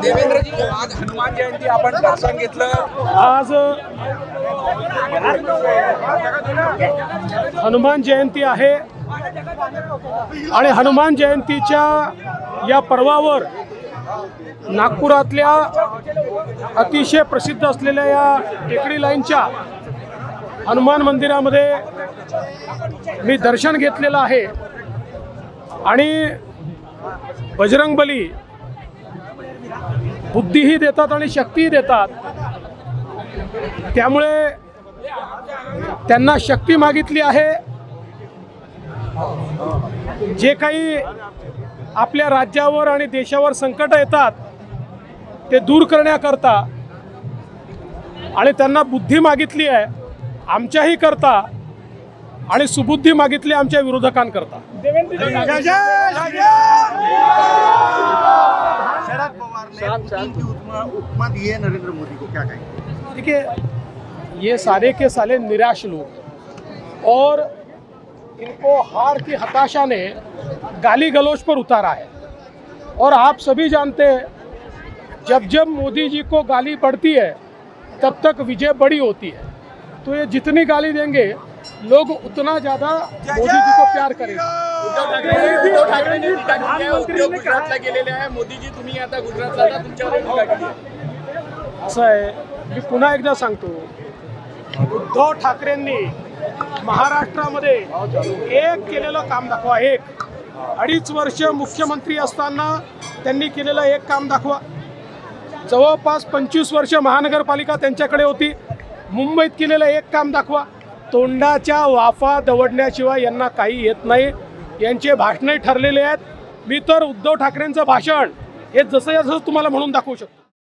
देवेंद्रजी, आज हनुमान जयंती आपण दर्शन घेतलं। आज हनुमान जयंती आहे आणि हनुमान जयंतीच्या या पर्वावर नागपुरातल्या अतिशय प्रसिद्ध असलेल्या या टेकडी लाईनच्या हनुमान मंदिरामध्ये मी दर्शन घेतलेलं आहे आणि बजरंगबली बुद्धीही देतात आणि शक्तीही देतात। त्यामुळे त्यांना शक्ती मागितली आहे। जे काही आपल्या राज्यावर आणि देशावर संकट येतात ते दूर करण्याकरता आणि त्यांना बुद्धी मागितली आहे आमच्याही करता आणि सुबुद्धी मागितली आमच्या विरोधकांकरता। शरद पवार ने की उपमा दी है नरेंद्र मोदी को, क्या कहेंगे? देखिए, ये सारे के सारे निराश लोग और इनको हार की हताशा ने गाली गलौज पर उतारा है। और आप सभी जानते हैं, जब जब मोदी जी को गाली पड़ती है तब तक विजय बड़ी होती है। तो ये जितनी गाली देंगे लोग उतना ज़्यादा मोदी जी को प्यार करेंगे। उद्धव ठाकरेंनी टीका केली आहे, उद्धव गुजरातला गेलेले आहे, मोदीजी तुम्ही आता गुजरातला जा, तुमच्यावर टीका केली आहे। असं आहे, मी पुन्हा एकदा सांगतो, उद्धव ठाकरेंनी महाराष्ट्रामध्ये एक केलेलं काम दाखवा। एक 2.5 वर्ष मुख्यमंत्री असताना त्यांनी केलेलं एक काम दाखवा। जवळपास 25 वर्ष महानगरपालिका त्यांच्याकडे होती, मुंबईत केलेलं एक काम दाखवा। तोंडाच्या वाफा दवडण्याशिवाय यांना काही येत नाही। यांचे भाषणं ठरलेले आहेत। मी तर उद्धव ठाकरेंचं भाषण हे जसं तुम्हाला म्हणून दाखवू शकतो।